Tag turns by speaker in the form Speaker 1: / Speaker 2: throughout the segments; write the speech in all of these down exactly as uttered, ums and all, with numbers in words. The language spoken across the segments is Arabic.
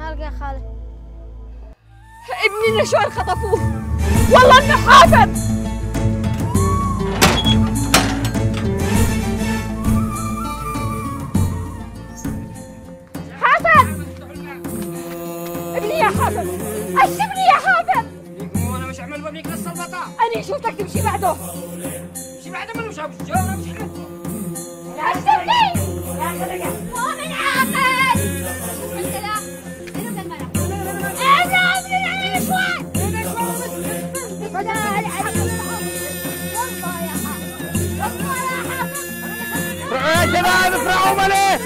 Speaker 1: مالك يا خالد؟
Speaker 2: ابني النشوان خطفوه والله انه حافظ. حافظ ابني يا حافظ، اشبني يا حافظ.
Speaker 3: وانا مش عمال ببنيك للسلطه.
Speaker 2: انا شفتك تمشي بعده.
Speaker 3: مشي بعده منو شاف الجو مشي له.
Speaker 2: اشبني
Speaker 1: مو من عاقل. قلت له شنو كان مالك؟ انا ابني على نشوان. فلا العرب والله يا حافظ والله يا حافظ.
Speaker 3: يا شباب افرعوا مليه.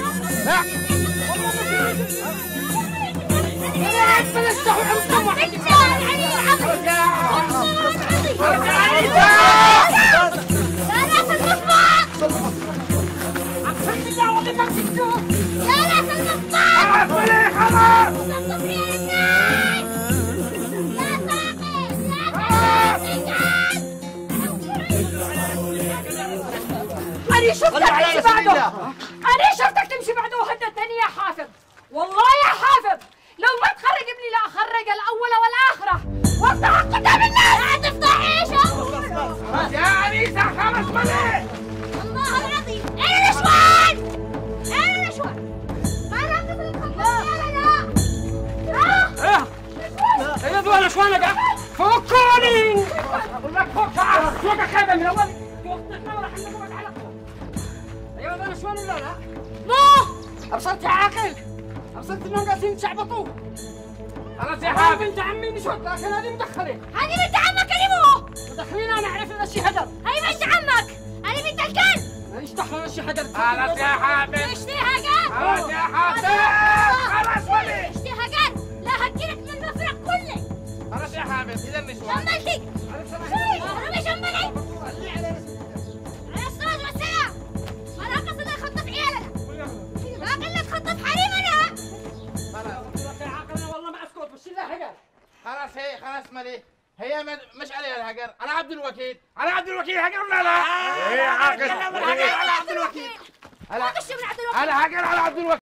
Speaker 2: أنا شفتك تمشي بعده، أنا شفتك تمشي بعده وهددتني يا حافظ، والله يا حافظ لو ما تخرج ابني لا أخرج الأول والآخرة وافتح قدام الناس.
Speaker 1: لا تفتحيش
Speaker 3: يا عريسة خمس مليه.
Speaker 1: والله العظيم. انا نشوان انا نشوان. ما راقب الخطوة. لا لا
Speaker 3: ايه يا دول نشوانك يا فكوني. اقول لك فك فك خيبه من اول توقفتنا وراح نضربك على قوه. ايوه دول نشوان ولا لا؟
Speaker 2: مو
Speaker 3: ابصرت يا عاقل، ابصرت انهم قاعدين يتشعبطوا. خلاص يا حبيبي بنت عمي نشوت لكن هذه مدخله.
Speaker 1: هذه بنت عمك اللي مو.
Speaker 3: مدخلين انا اعرف ان الشيء هدر.
Speaker 1: هاي بنت عمك. هذه بنت الكلب.
Speaker 3: ايش دخلنا الشيء هدر؟ خلاص يا حبيبي.
Speaker 1: اشتيها قال.
Speaker 3: خلاص يا حبيبي. خلاص ولي.
Speaker 1: اشتيها قال. لا هكلك من المفرق كله.
Speaker 3: خلاص يا حبيبي اذا نشوان.
Speaker 1: شملتك. شوي انا شملت. على الصلاة والسلام. ما راقص الا يخطف عيالنا. راقص الا تخطف حريمنا.
Speaker 3: خلاص يا عاقل انا والله ما اسكت بس الله هقر. خلاص هي خلاص مالي هي مش علي الهقر، انا عبد الوكيل، انا عبد الوكيل هقر ولا لا؟ ايه يا عاقل انا عبد الوكيل.
Speaker 1: ما تشتم من عبد الوكيل.
Speaker 3: انا هقر على عبد الوكيل.